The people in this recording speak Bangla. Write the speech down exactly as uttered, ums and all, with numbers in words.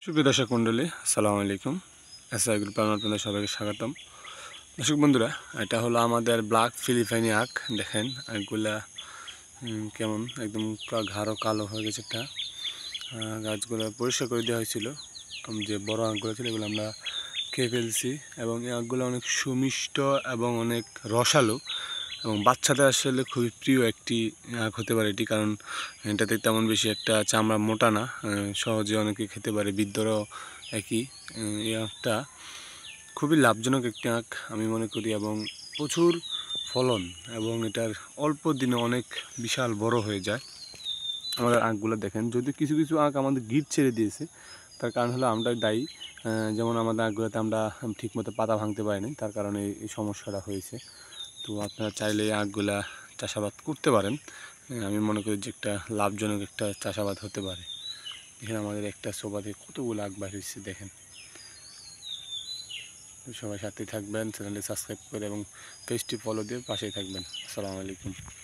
সুপ্রিয় দর্শক মণ্ডলী, আসসালামু আলাইকুম। এসআই গ্রুপে আপনাদের সবাইকে স্বাগতম। দর্শক বন্ধুরা, এটা হলো আমাদের ব্ল্যাক ফিলিপাইনি আখ। দেখেন আখগুলা কেমন একদম ঘাড়ো কালো হয়ে গেছে। একটা গাছগুলো পরিষ্কার করে দেওয়া হয়েছিল, যে বড় আখগুলো ছিল এগুলো আমরা খেয়ে ফেলছি। এবং এই আখগুলো অনেক সুমিষ্ট এবং অনেক রসালো এবং বাচ্চাদের আসলে খুবই প্রিয় একটি আখ হতে পারে এটি, কারণ এটাতে তেমন বেশি একটা চামড়া মোটা না, সহজে অনেকে খেতে পারে, বৃদ্ধরাও একই। এই আখটা খুবই লাভজনক একটি আখ আমি মনে করি, এবং প্রচুর ফলন, এবং এটার অল্প দিনে অনেক বিশাল বড় হয়ে যায়। আমাদের আখগুলো দেখেন, যদি কিছু কিছু আখ আমাদের গিট ছেড়ে দিয়েছে, তার কারণ হলো আমরা দায়ী। যেমন আমাদের আখগুলোতে আমরা ঠিকমতো পাতা ভাঙতে পারিনি, তার কারণে এই সমস্যাটা হয়েছে। তো আপনারা চাইলে এই আখগুলা চাষাবাদ করতে পারেন। আমি মনে করি যে একটা লাভজনক একটা চাষাবাদ হতে পারে। এখানে আমাদের একটা সোফা থেকে কতগুলো আখ বাইর হচ্ছে দেখেন। সবাই সাথে থাকবেন, চ্যানেলটি সাবস্ক্রাইব করে এবং পেজটি ফলো দিয়ে পাশেই থাকবেন। আসসালামু আলাইকুম।